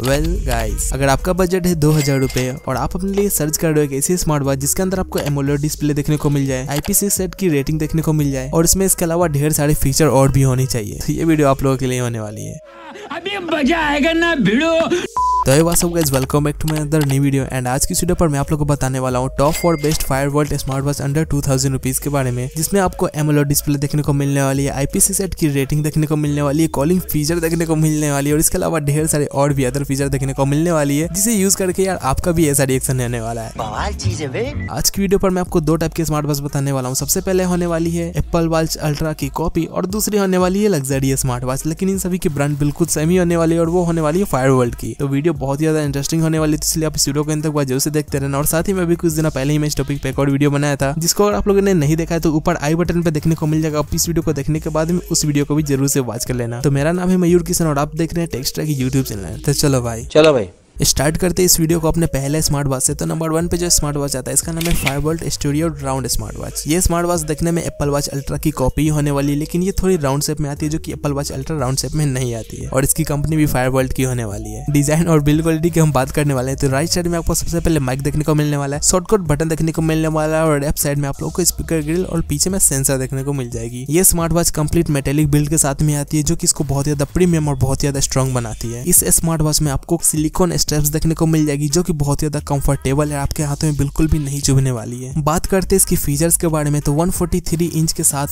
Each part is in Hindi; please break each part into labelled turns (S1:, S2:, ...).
S1: वेल गाइस, अगर आपका बजट है 2000 रुपए और आप अपने लिए सर्च कर रहे हो एक ऐसी स्मार्ट वॉच जिसके अंदर आपको एमोलेड डिस्प्ले देखने को मिल जाए, IP68 की रेटिंग देखने को मिल जाए और इसमें इसके अलावा ढेर सारे फीचर और भी होनी चाहिए, तो ये वीडियो आप लोगों के लिए होने वाली है।
S2: अभी मजा आएगा ना भिड़ो।
S1: तो hey what's up guys, welcome back to my other new video. And आज की वीडियो पर मैं आप लोगों को बताने वाला हूँ top 4 best Fireboltt smart watch under 2000 rupees के बारे में, जिसमें आपको एमोलेड डिस्प्ले देखने को मिलने वाली है, IP68 की रेटिंग देखने को मिलने वाली है, कॉलिंग फीचर देखने को मिलने वाली है और इसके अलावा ढेर सारे और भी अदर फीचर देखने को मिलने वाली है, जिसे यूज करके यार आपका भी ऐसा रिएक्शन रहने वाला है।
S2: बवाल चीज है बे।
S1: आज की वीडियो पर मैं आपको 2 टाइप के स्मार्ट वॉच बताने वाला हूँ। सबसे पहले होने वाली है एप्पल वॉच अल्ट्रा की कॉपी और दूसरी होने वाली है लग्जरी स्मार्ट वॉच, लेकिन इन सभी की ब्रांड बिल्कुल सेम ही होने वाली है और वो होने वाली है फायरवॉल्ट की। तो वीडियो बहुत ज्यादा इंटरेस्टिंग होने वाली, इसलिए आप इस वीडियो को अंत तक जरूर से देखते रहना। और साथ ही मैं भी कुछ दिन पहले ही मैं इस टॉपिक पे एक और वीडियो बनाया था, जिसको अगर आप लोगों ने नहीं देखा है तो ऊपर आई बटन पे देखने को मिल जाएगा। आप इस वीडियो को देखने के बाद में उस वीडियो को भी जरूर से वॉच कर लेना। तो मेरा नाम है मयूर किशन और आप देख रहे हैं टेक्स्ट्रा की यूट्यूब चैनल। तो चलो भाई स्टार्ट करते इस वीडियो को अपने पहले स्मार्ट वॉच से। तो नंबर 1 पे जो स्मार्ट वॉच आता है इसका नाम है Fireboltt studio round smart watch. ये स्मार्ट वॉच देखने में एप्पल वॉच अल्ट्रा की कॉपी ही होने वाली है, लेकिन ये थोड़ी राउंड शेप में आती है, जो कि Apple watch ultra round shape में नहीं आती है। और इसकी कंपनी भी फायरवॉल्ट की होने वाली है। डिजाइन और बिल्ड क्वालिटी की हम बात करने वाले हैं तो राइट साइड में आपको सबसे पहले माइक देखने को मिलने वाला है, शॉर्टकट बटन देखने को मिलने वाला है और लेफ्ट साइड में आप लोगों को स्पीकर ग्रिल और पीछे में सेंसर देखने को मिल जाएगी। ये smart watch complete metallic build के साथ में आती है, जो कि इसको बहुत ज्यादा प्रीमियम और बहुत ज्यादा स्ट्रॉन्ग बनाती है। इस स्मार्ट वॉच में आपको सिलिकॉन स्ट्रैप्स देखने को मिल जाएगी, जो कि बहुत ज्यादा कंफर्टेबल है, आपके हाथों में बिल्कुल भी नहीं चुभने वाली है। बात करते हैं इसकी फीचर्स के बारे में तो 143 इंच के साथ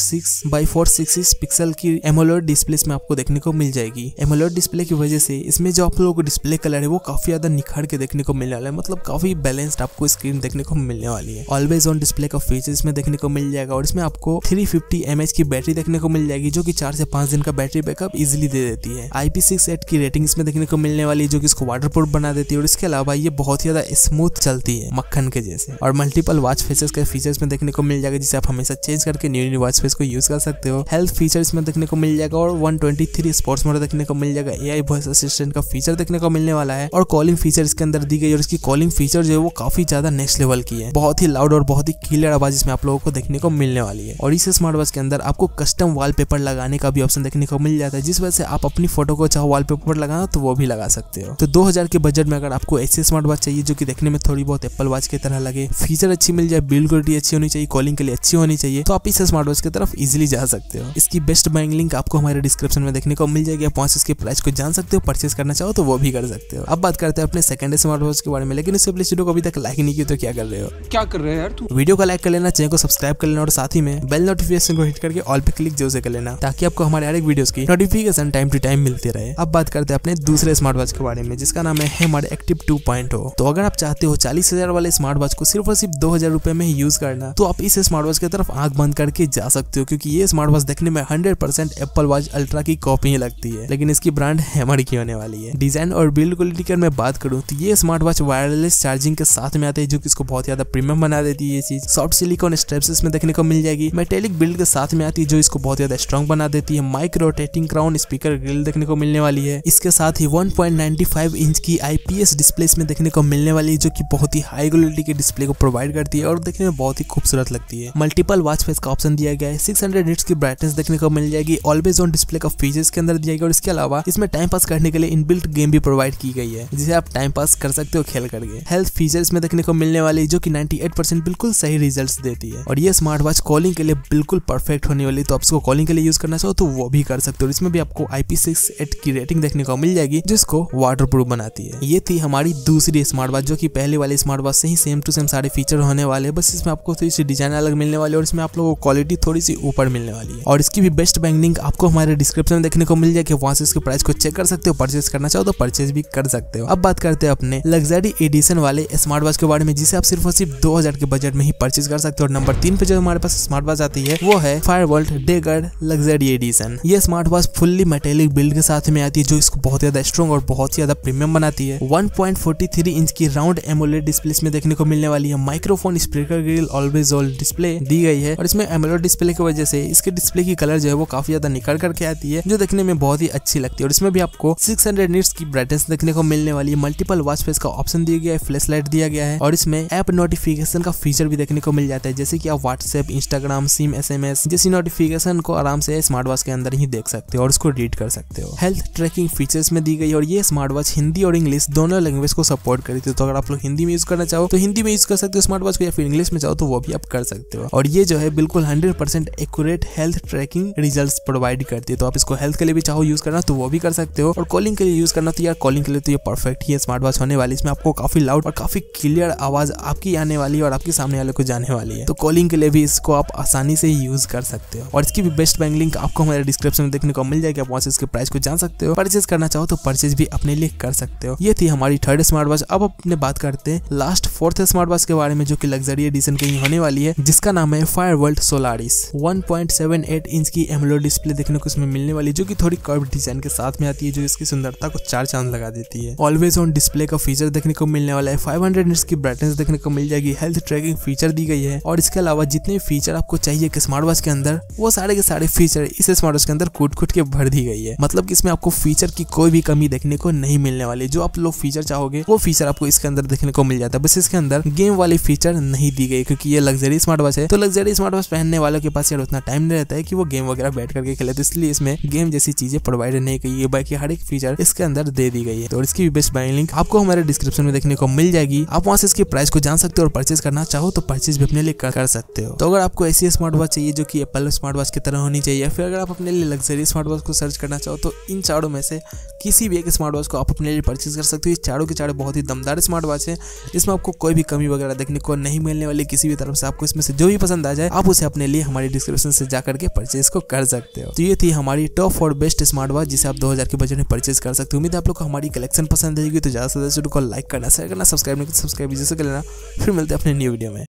S1: 466x466 पिक्सल की एमोलेड डिस्प्ले में आपको देखने को मिल जाएगी। एमोलेड डिस्प्ले की वजह से इसमें जो आप लोगों को डिस्प्ले कलर है वो काफी ज्यादा निखर के देखने को मिलने वाला है, मतलब काफी बैलेंस्ड आपको स्क्रीन देखने को मिलने वाली है। ऑलवेज ऑन डिस्प्ले का फीचर इसमें देखने को मिल जाएगा और इसमें आपको 350 mAh की बैटरी देखने को मिल जाएगी, जो कि 4 से 5 दिन का बैटरी बैकअप इजिली दे देती है। IP68 की रेटिंग इसमें देखने को मिलने वाली है, जो कि इसको वाटरप्रूफ बना देती है और इसके अलावा ये बहुत ज्यादा स्मूथ चलती है, मक्खन के जैसे। और मल्टीपल वॉच फेसेस के फीचर्स में देखने को मिल जाएगा, जिसे आप हमेशा चेंज करके न्यू वॉच फेस को यूज कर सकते हो। हेल्थ फीचर्स में देखने को मिल जाएगा और 123 स्पोर्ट्स मोड देखने को मिल जाएगा। AI वॉइस असिस्टेंट का फीचर देखने को मिलने वाला है और कॉलिंग फीचर इसके अंदर दी गई और इसकी कॉलिंग फीचर जो है वो काफी ज्यादा नेक्स्ट लेवल की है। बहुत ही लाउड और बहुत ही क्लियर आवाज इसमें आप लोगों को देखने को मिलने वाली है। और इस स्मार्ट वॉच के अंदर आपको कस्टम वॉलपेपर लगाने का भी ऑप्शन देखने को मिल जाता है, जिस वजह से आप अपनी फोटो को चाहो वॉलपेपर लगाना तो वो भी लगा सकते हो। तो 2000 के बजट में अगर आपको ऐसी स्मार्ट वॉच चाहिए जो कि देखने में थोड़ी बहुत एप्पल वॉच की तरह लगे, फीचर अच्छी मिल जाए, बिल्ड क्वालिटी अच्छी होनी चाहिए, कॉलिंग के लिए अच्छी होनी चाहिए, तो आप इस स्मार्ट वॉच की तरफ इजीली जा सकते हो। इसकी बेस्ट बाइंग लिंक आपको हमारे डिस्क्रिप्शन में देखने को मिल जाएगी। आप वहां से इसके प्राइस को जान सकते हो, परचेस करना चाहो तो वो भी कर सकते हो। अब बात करते हैं अपने सेकंड स्मार्ट वॉच के बारे में, लेकिन इससे पहले वीडियो को अभी तक लाइक नहीं किया तो क्या कर रहे हो,
S2: क्या कर रहे हो यार तू?
S1: वीडियो को लाइक कर लेना, चैनल को सब्सक्राइब कर लेना और साथ ही में बेल नोटिफिकेशन को हिट करके ऑल पे क्लिक जरूर से कर लेना, ताकि आपको हमारे हर एक वीडियोस की नोटिफिकेशन टाइम टू टाइम मिलती रहे। अब बात करते हैं अपने दूसरे स्मार्ट वॉच के बारे में, जिसका नाम है हैमर एक्टिव 2.0। तो अगर आप चाहते हो 40,000 वाले स्मार्ट वॉच को सिर्फ और सिर्फ 2000 रुपए में ही यूज करना, तो आप इस स्मार्ट वॉच की तरफ आंख बंद करके जा सकते हो, क्योंकि ये स्मार्ट वॉच देखने में 100% एप्पल वॉच अल्ट्रा की कॉपी ही लगती है, लेकिन इसकी ब्रांड हैमर की होने वाली है। डिजाइन और बिल्ड क्वालिटी की मैं बात करूं तो ये स्मार्ट वॉच वायरलेस चार्जिंग के साथ में आते हैं, जो कि इसको बहुत ज्यादा प्रीमियम बना देती है। ये चीज सॉफ्ट सिलिकॉन स्ट्रैप्स इसमें देखने को मिल जाएगी, मेटेलिक बिल्ड के साथ में आती है, जो इसको बहुत ज्यादा स्ट्रॉन्ग बना देती है। Mic rotating crown speaker grill देखने को मिलने वाली है। इसके साथ ही 1.95 इंच की IPS डिस्प्ले इसमें देखने को मिलने वाली है, जो कि बहुत ही हाई क्वालिटी के डिस्प्ले को प्रोवाइड करती है और देखने में बहुत ही खूबसूरत लगती है। मल्टीपल वॉच फेस का ऑप्शन दिया गया है, 600 निट्स की ब्राइटनेस देखने को मिल जाएगी, ऑलवेज ऑन डिस्प्ले का फीचर्स के अंदर दिया गया और इसके अलावा इसमें टाइम पास करने के लिए इनबिल्ट गेम भी प्रोवाइड की गई है, जिसे आप टाइम पास कर सकते हो खेल करके। हेल्थ फीचर्स में देखने को मिलने वाली, जो कि 98% बिल्कुल सही रिजल्ट्स देती है। और ये स्मार्ट वॉच कॉलिंग के लिए बिल्कुल परफेक्ट होने वाली, तो आप इसको कॉलिंग के लिए यूज करना चाहो तो वो भी कर सकते हो। इसमें भी आपको IP68 की रेटिंग देखने को मिल जाएगी, जिसको वाटरप्रूफ बनाती है। ये थी हमारी दूसरी स्मार्ट वॉच, जो कि पहले वाली स्मार्ट वॉच से ही सेम टू सेम सारे फीचर होने वाले, बस इसमें आपको थोड़ी सी डिजाइन अलग मिलने वाली और इसमें आप लोगों को क्वालिटी थोड़ी सी ऊपर मिलने वाली है। और इसकी भी बेस्ट बाइंग लिंक आपको हमारे डिस्क्रिप्शन में देखने को मिल जाएगी, वहां से इसके प्राइस को चेक कर सकते हो, परचेस करना चाहो तो परचेस भी कर सकते हो। अब बात करते हैं अपने लग्जरी एडिशन वाले स्मार्ट वॉच के बारे में, जिसे आप सिर्फ और सिर्फ 2000 के बजट में ही परचेस कर सकते हो। और नंबर 3 पे जो हमारे पास स्मार्ट वॉच आती है वो है फायरवॉल्ट डेगार्ड लग्जरी एडिशन। ये smart watch fully metallic build के साथ में आती है, जो इसको बहुत ज्यादा स्ट्रॉन्ग और बहुत ज्यादा प्रीमियम बनाती है। 1.43 इंच की राउंड एमोलेड डिस्प्ले में देखने को मिलने वाली है। Microphone speaker grill always on display दी गई है और इसमें एमोलेड डिस्प्ले की वजह से इसके डिस्प्ले की कलर जो है वो काफी ज्यादा निकल करके आती है, जो देखने में बहुत ही अच्छी लगती है। और इसमें भी आपको 600 निट्स की ब्राइटनेस देखने को मिलने वाली है। मल्टीपल वॉच फेस का ऑप्शन दिया गया है, फ्लैश लाइट दिया गया है और इसमें ऐप नोटिफिकेशन का फीचर भी देखने को मिल जाता है, जैसे कि आप व्हाट्सएप, इंस्टाग्राम, सिम, SMS जैसी नोटिफिकेशन को आराम से स्मार्ट वॉच के अंदर ही देख सकते हो और उसको रीड कर सकते हो। हेल्थ ट्रैकिंग फीचर्स में दी गई और ये स्मार्ट वॉच हिंदी हिंदी और इंग्लिश दोनों लैंग्वेज को सपोर्ट करती है। तो अगर आप लोग हिंदी में यूज करना चाहो तो हिंदी में यूज कर सकते हो स्मार्ट वॉच को, या फिर इंग्लिश में चाहो तो वो भी आप कर सकते हो। और ये जो है बिल्कुल 100% accurate health tracking results provide करती है। तो आप इसको हेल्थ के लिए भी चाहो यूज करना तो वो भी कर सकते हो, और कॉलिंग के लिए यूज करना तो यार कॉलिंग के लिए तो ये परफेक्ट ही स्मार्ट वॉच होने वाली। इसमें आपको काफी लाउड और काफी क्लियर आवाज आपकी आने वाली है और आपके सामने वाले को जाने वाली है। तो कॉलिंग के लिए भी इसको आप आसानी से यूज कर सकते हो। और इसकी भी बेस्ट बाइंग लिंक आपको हमारे डिस्क्रिप्शन में देखने को मिल जाएगी। आप वहां से इसके प्राइस को जान सकते हो, परचेज करना चाहो तो परचेज भी अपने लिए कर सकते हो। ये थी हमारी थर्ड स्मार्ट वॉच। अब अपने बात करते हैं लास्ट फोर्थ स्मार्ट वॉच के बारे में, जो कि लग्जरी एडिशन की होने वाली है, जिसका नाम है फायरवर्ल्ड सोलारिस। 1.78 इंच की एमोलेड डिस्प्ले देखने को इसमें मिलने वाली, जो कि थोड़ी कर्व डिजाइन के साथ में आती है, जो इसकी सुंदरता को चार चांद लगा देती है। ऑलवेज ऑन डिस्प्ले का फीचर देखने को मिलने वाला है। 500 निट्स की ब्राइटनेस देखने को मिल जाएगी। हेल्थ ट्रैकिंग फीचर दी गई है, और इसके अलावा जितने फीचर आपको चाहिए कि स्मार्ट वॉच के अंदर, वो सारे के सारे फीचर इस स्मार्ट वॉच के अंदर कूट के भर दी गई है। मतलब कि इसमें आपको फीचर की कोई भी कमी देखने को नहीं मिलने वाली। जो आप लोग फीचर चाहोगे वो फीचर आपको इसके अंदर देखने को मिल जाता है। बस इसके अंदर गेम वाले फीचर नहीं दी गई, क्योंकि ये लग्जरी स्मार्ट वॉच है। तो लग्जरी स्मार्ट वॉच पहनने वालों के पास यार उतना टाइम नहीं रहता है कि वो गेम वगैरह बैठ करके खेले, तो इसलिए इसमें गेम जैसी चीजें प्रोवाइड नहीं की है। बाकी हर एक फीचर इसके अंदर दे दी गई है। तो इसकी भी बेस्ट बाइंग लिंक आपको हमारे डिस्क्रिप्शन में देखने को मिल जाएगी। आप वहां से इसके प्राइस को जान सकते हो, और परचेज करना चाहो तो परचेज भी अपने लिए कर सकते हो। तो अगर आपको ऐसी स्मार्ट वॉच चाहिए जो कि एप्पल स्मार्ट वॉच की तरह होनी चाहिए, या फिर अगर आप अपने लिए लग्जरी स्मार्ट वॉच को सर्च करना चाहो, तो इन चारों में से किसी भी एक स्मार्ट वॉच को आप अपने लिए परचेज कर सकते हो। ये चारों के चारों बहुत ही दमदार स्मार्ट वॉच है। इसमें आपको कोई भी कमी वगैरह देखने को नहीं मिलने वाली किसी भी तरफ से। आपको इसमें से जो भी पसंद आ जाए आप उसे अपने लिए हमारी डिस्क्रिप्शन से जाकर के परचेज को कर सकते हो। तो ये थी हमारी टॉप और बेस्ट स्मार्ट वॉच, जिसे आप 2000 के बजट में परचेज कर सकते हो। उम्मीद है आप लोग को हमारी कलेक्शन पसंद आएगी। तो ज्यादा से ज्यादा को लाइक करना, शेयर करना, सब्सक्राइब नहीं तो सब्सक्राइब जैसे कर लेना। फिर मिलते हैं अपने न्यू वीडियो में।